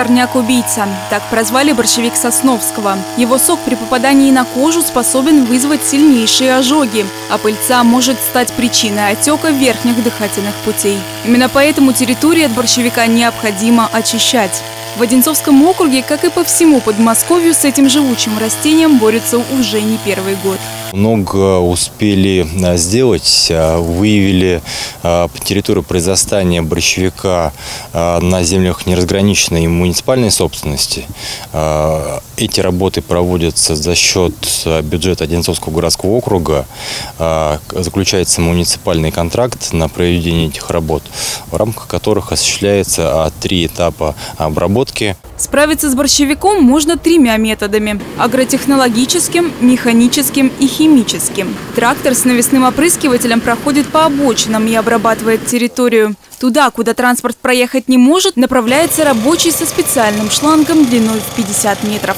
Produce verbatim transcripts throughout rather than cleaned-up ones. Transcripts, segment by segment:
«Сорняк-убийца». Так прозвали борщевик Сосновского. Его сок при попадании на кожу способен вызвать сильнейшие ожоги, а пыльца может стать причиной отека верхних дыхательных путей. Именно поэтому территорию от борщевика необходимо очищать. В Одинцовском округе, как и по всему Подмосковью, с этим живучим растением борются уже не первый год. Много успели сделать, выявили территорию произрастания борщевика на землях неразграниченной муниципальной собственности. Эти работы проводятся за счет бюджета Одинцовского городского округа. Заключается муниципальный контракт на проведение этих работ, в рамках которых осуществляется три этапа обработки. Справиться с борщевиком можно тремя методами – агротехнологическим, механическим и химическим. Трактор с навесным опрыскивателем проходит по обочинам и обрабатывает территорию. Туда, куда транспорт проехать не может, направляется рабочий со специальным шлангом длиной в пятьдесят метров.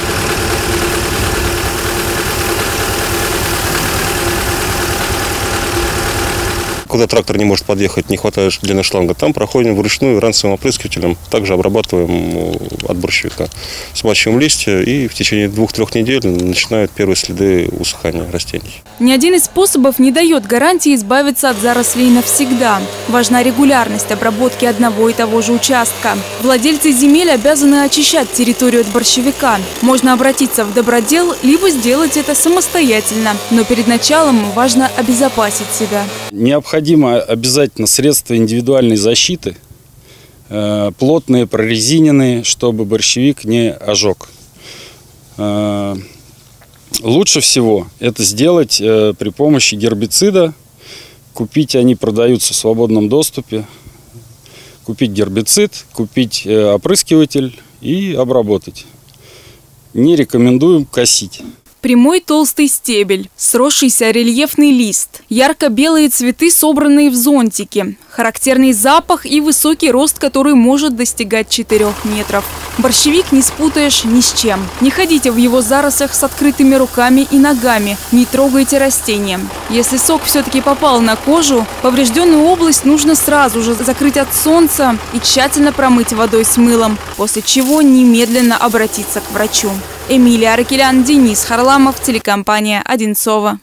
Куда трактор не может подъехать, не хватает длины шланга, там проходим вручную ранцевым опрыскивателем, также обрабатываем от борщевика. Смачиваем листья и в течение двух-трех недель начинают первые следы усыхания растений. Ни один из способов не дает гарантии избавиться от зарослей навсегда. Важна регулярность обработки одного и того же участка. Владельцы земель обязаны очищать территорию от борщевика. Можно обратиться в добродел, либо сделать это самостоятельно. Но перед началом важно обезопасить себя. Необходимо обязательно средства индивидуальной защиты, э, плотные, прорезиненные, чтобы борщевик не ожег. Э, лучше всего это сделать э, при помощи гербицида. Купить они продаются в свободном доступе. Купить гербицид, купить э, опрыскиватель и обработать. Не рекомендуем косить. Прямой толстый стебель, сросшийся рельефный лист, ярко-белые цветы, собранные в зонтики, характерный запах и высокий рост, который может достигать четырёх метров. Борщевик не спутаешь ни с чем. Не ходите в его зарослях с открытыми руками и ногами, не трогайте растения. Если сок все-таки попал на кожу, поврежденную область нужно сразу же закрыть от солнца и тщательно промыть водой с мылом, после чего немедленно обратиться к врачу. Эмилия Аракелян, Денис Харламов, телекомпания «Одинцово».